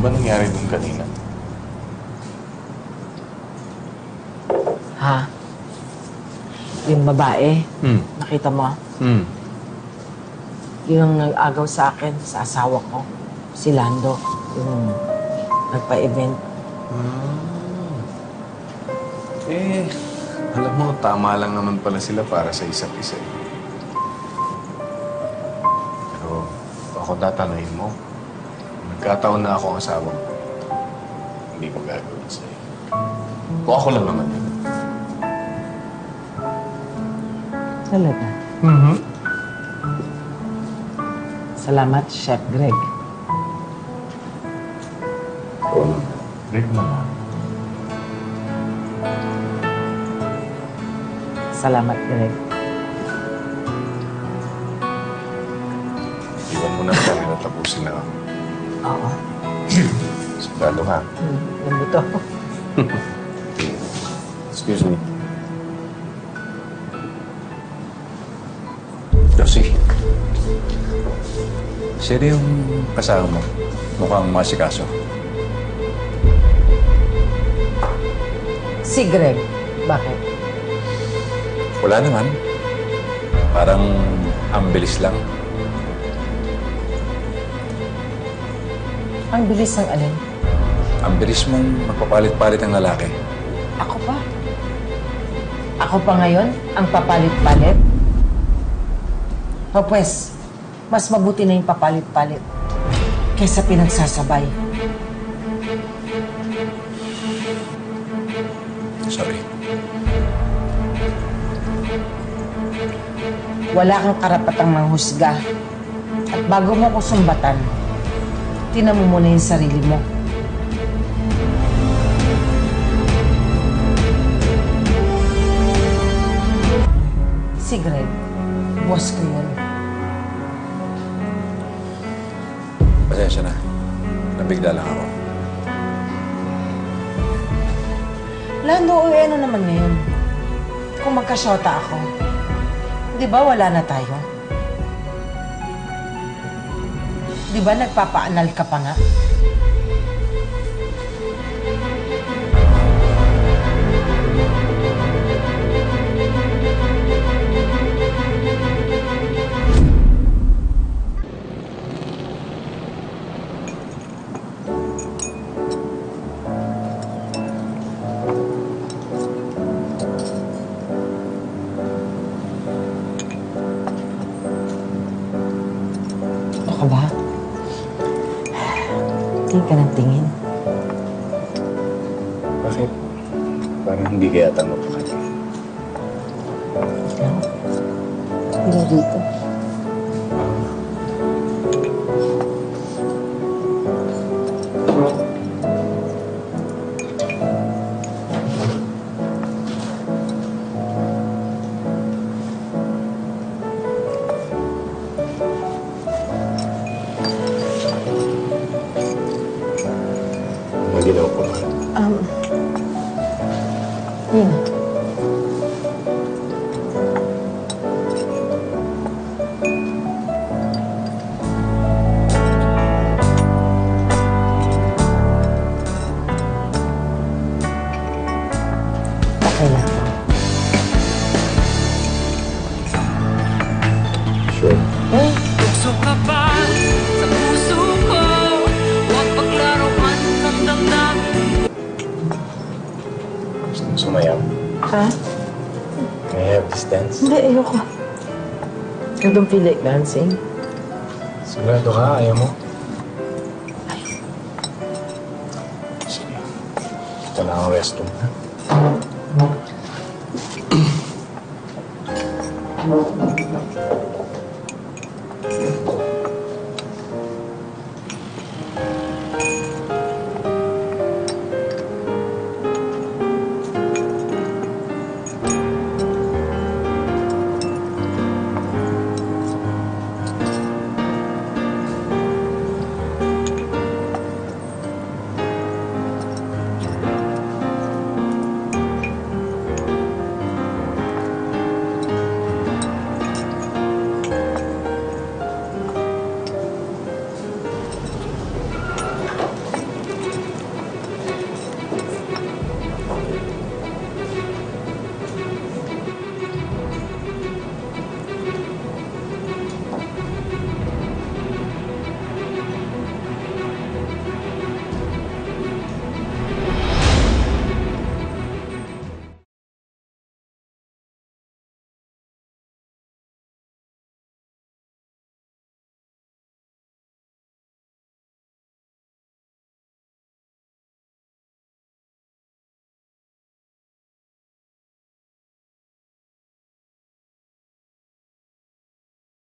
ba nangyari dun kanina? Ha? Yung babae, nakita mo? Yun ang nag-agaw sa akin, sa asawa ko. Si Lando, yung nagpa-event. Alam mo, tama lang naman pala sila para sa isa't isa. Pero ako tatanungin mo, nagkataon na ako ang asawa mo. Hindi ko gagawin sa'yo. Kung ako lang naman yun. Talaga? Salamat, Chef Greg. Oo naman. Greg naman. Salamat, Greg. Iwan mo na kami na tapusin na ako. Oo. Sigado ha. Lambuto. Excuse me. Josie. Sino yung kasama mo? Mukhang masikaso. Si Greg. Bakit? Wala naman. Parang ang bilis lang. Ang bilis ng alin? Ang bilis mong magpapalit-palit ng lalaki. Ako pa? Ako pa ngayon ang papalit-palit? O pues, mas mabuti na yung papalit-palit kaysa pinagsasabay. Sorry. Wala kang karapatang manghusga. At bago mo ko sumbatan, tinan mo muna yung sarili mo. Si Greg, boss ko yun. Pasensya na. Nabigla lang ako. Lando, ano naman ngayon? Kung magkasyota ako, di ba wala na tayo? Di ba nagpapaanal ka pa nga? Ano ba? Tingin ka ng tingin. Bakit? Parang hindi kaya tama pa kanya. Ikaw? Hindi dito. Maginaw ko ba? Yun. Okay lang. Sure. Tukso ka ba sa puso ko? Huwag paglaruan ng damdamin. Gusto mo sumayaw? Ha? Can I have this dance? Hindi, ayoko. I don't feel like dancing. Sigurado ka? Ayaw mo? Sige. Ito na ang restroom, ha?